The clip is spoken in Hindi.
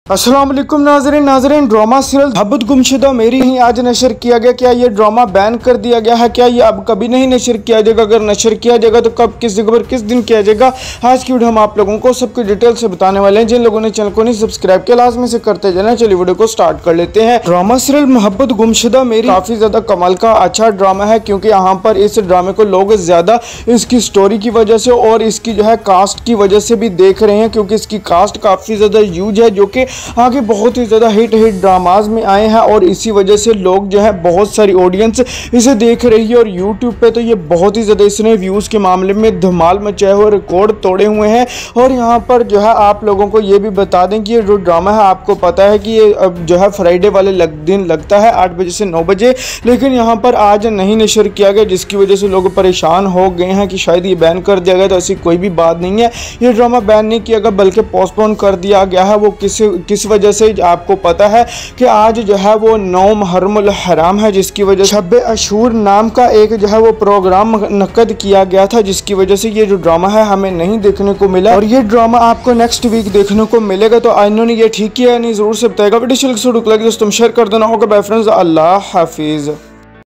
अस्सलाम वालेकुम नाज़रीन ड्रामा सीरियल मोहब्बत गुमशुदा मेरी ही आज नशर किया गया। क्या ये ड्रामा बैन कर दिया गया है? क्या ये अब कभी नहीं नशर किया जाएगा? अगर नशर किया जाएगा तो कब, किस जगह पर, किस दिन किया जाएगा? आज की वीडियो हम आप लोगों को सबकी डिटेल से बताने वाले हैं। जिन लोगों ने चैनल को नहीं सब्सक्राइब किया लाजमी से करते जाना। चलिए वीडियो को स्टार्ट कर लेते हैं। ड्रामा सीरियल मोहब्बत गुमशुदा मेरी काफी ज्यादा कमाल का अच्छा ड्रामा है, क्योंकि यहाँ पर इस ड्रामे को लोग ज्यादा इसकी स्टोरी की वजह से और इसकी जो है कास्ट की वजह से भी देख रहे हैं, क्योंकि इसकी कास्ट काफी ज्यादा ह्यूज है, जो कि आगे बहुत ज़्यादा हिट ड्रामाज में आए हैं और इसी वजह से लोग जो है बहुत सारी ऑडियंस इसे देख रही है। और यूट्यूब पे तो ये बहुत ही ज़्यादा इसने व्यूज़ के मामले में धमाल मचाए हुए, रिकॉर्ड तोड़े हुए हैं। और यहाँ पर जो है आप लोगों को ये भी बता दें कि ये जो ड्रामा है आपको पता है कि ये अब जो है फ्राइडे वाले दिन लगता है 8 बजे से 9 बजे, लेकिन यहाँ पर आज नहीं नशर किया गया, जिसकी वजह से लोग परेशान हो गए हैं कि शायद ये बैन कर दिया गया। तो ऐसी कोई भी बात नहीं है, ये ड्रामा बैन नहीं किया गया बल्कि पोस्टपोन कर दिया गया है। वो किस वजह से आपको पता है कि आज जो है वो 9 मुहर्रमुल हराम है, जिसकी वजह से शब अशूर नाम का एक जो है वो प्रोग्राम नक़द किया गया था, जिसकी वजह से ये जो ड्रामा है हमें नहीं देखने को मिला। और ये ड्रामा आपको नेक्स्ट वीक देखने को मिलेगा। तो इन्होंने ये ठीक किया नहीं जरूर से बताएगा। वीडियो दोस्तों शेयर कर देना होगा। बाय फ्रेंड्स, अल्लाह हाफिज़।